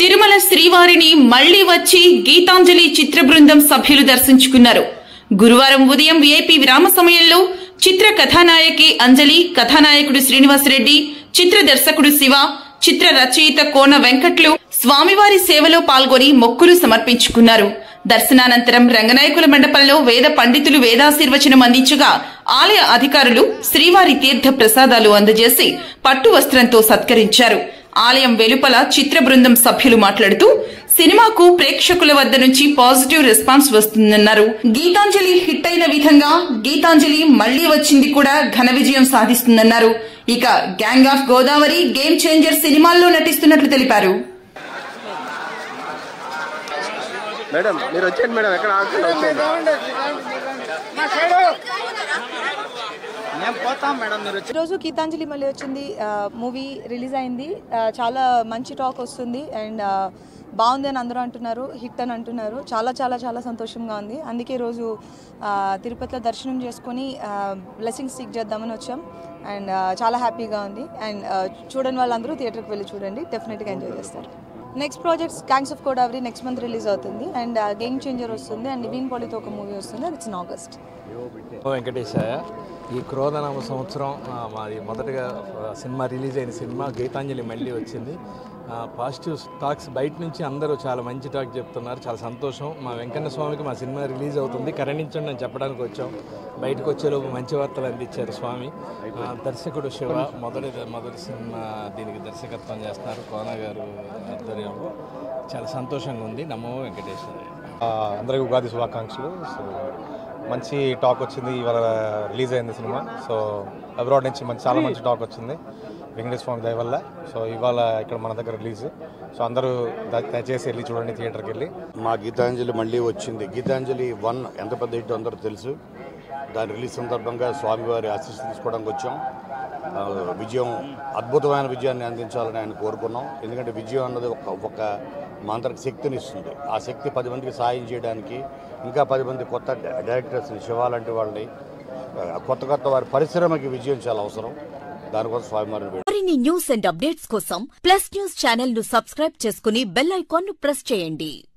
తిరుమల శ్రీవారిని మళ్లీ వచ్చి గీతాంజలి చిత్ర బృందం సభ్యులు దర్శించుకున్నారు. గురువారం ఉదయం వీఐపీ విరామ సమయంలో చిత్ర కథానాయకి అంజలి, కథానాయకుడు శ్రీనివాసరెడ్డి, చిత్ర దర్శకుడు శివ, చిత్ర రచయిత కోన వెంకట్లు స్వామివారి సేవలో పాల్గొని మొక్కులు సమర్పించుకున్నారు. దర్శనానంతరం రంగనాయకుల మండపంలో వేద పండితులు వేదాశీర్వచనం అందించగా ఆలయ అధికారులు శ్రీవారి తీర్థ ప్రసాదాలు అందజేసి పట్టు వస్త్రంతో సత్కరించారు. ఆలయం వెలుపల చిత్ర బృందం సభ్యులు మాట్లాడుతూ సినిమాకు ప్రేక్షకుల వద్ద నుంచి పాజిటివ్ రెస్పాన్స్ వస్తుందన్నారు. గీతాంజలి హిట్ అయిన విధంగా గీతాంజలి మళ్లీ వచ్చింది కూడా ఘన విజయం సాధిస్తుందన్నారు. ఇక gang of Godavari, game changer సినిమాల్లో నటిస్తున్నట్లు తెలిపారు. ఈరోజు గీతాంజలి మళ్ళీ వచ్చింది మూవీ రిలీజ్ అయింది. చాలా మంచి టాక్ వస్తుంది అండ్ బాగుంది అని అందరూ అంటున్నారు, హిట్ అని అంటున్నారు. చాలా చాలా చాలా సంతోషంగా ఉంది. అందుకే రోజు తిరుపతిలో దర్శనం చేసుకొని బ్లెస్సింగ్స్ సీక్ చేద్దామని వచ్చాం అండ్ చాలా హ్యాపీగా ఉంది. అండ్ చూడని వాళ్ళందరూ థియేటర్కి వెళ్ళి చూడండి, డెఫినెట్గా ఎంజాయ్ చేస్తారు. Next projects gangs of Godavari next month release అవుతుంది అండ్ గేమ్ చేంజర్ వస్తుంది అండ్ నివీన్ పాలితో ఒక మూవీ వస్తుంది, అది ఇట్స్ ఇన్ ఆగస్ట్. వెంకటేశయ్య, ఈ క్రోధనామ సంవత్సరం మాది మొదటగా సినిమా రిలీజ్ అయిన సినిమా గీతాంజలి మళ్ళీ వచ్చింది. పాజిటివ్ టాక్స్ బయట నుంచి అందరూ చాలా మంచి టాక్ చెప్తున్నారు, చాలా సంతోషం. మా వెంకన్న స్వామికి మా సినిమా రిలీజ్ అవుతుంది, కరణించండి అని చెప్పడానికి వచ్చాం. బయటకు వచ్చేలోపు మంచి వార్తలు అందించారు స్వామి. దర్శకుడు శివ మొదటి సినిమా దీనికి దర్శకత్వం చేస్తున్నారు, కోన గారు ఆధ్వర్యంలో. చాలా సంతోషంగా ఉంది. నమో వెంకటేశ్వర. అందరికీ ఉగాది శుభాకాంక్షలు. సో మంచి టాక్ వచ్చింది, ఇవాళ రిలీజ్ అయింది సినిమా. సో అబ్రాడ్ నుంచి చాలా మంచి టాక్ వచ్చింది వెంకటేశ్వర స్వామి దయ వల్ల. సో ఇవాళ ఇక్కడ మన దగ్గర రిలీజ్. సో అందరూ దయచేసి వెళ్ళి చూడండి థియేటర్కి వెళ్ళి. మా గీతాంజలి మళ్ళీ వచ్చింది. గీతాంజలి 1 ఎంత పెద్ద హిట్ అందరూ తెలుసు. దాని రిలీజ్ సందర్భంగా స్వామివారి ఆశీస్సులు తీసుకోవడానికి వచ్చాం. విజయం, అద్భుతమైన విజయాన్ని అందించాలని ఆయన కోరుకున్నాం. ఎందుకంటే విజయం అన్నది ఒక మాంత్రిక శక్తిని ఇస్తుంది. ఆ శక్తి 10 మందికి సాయం చేయడానికి, ఇంకా 10 మంది కొత్త డైరెక్టర్స్ని, శివ లాంటి వాళ్ళని, కొత్త వారి పరిశ్రమకి విజయం చాలా అవసరం. దానికోసం స్వామివారిని మరిన్ని న్యూస్ అండ్ అప్డేట్స్ కోసం ప్లస్ న్యూస్ ఛానల్ ను సబ్స్క్రైబ్ చేసుకుని బెల్ ఐకాన్ ను ప్రెస్ చేయండి.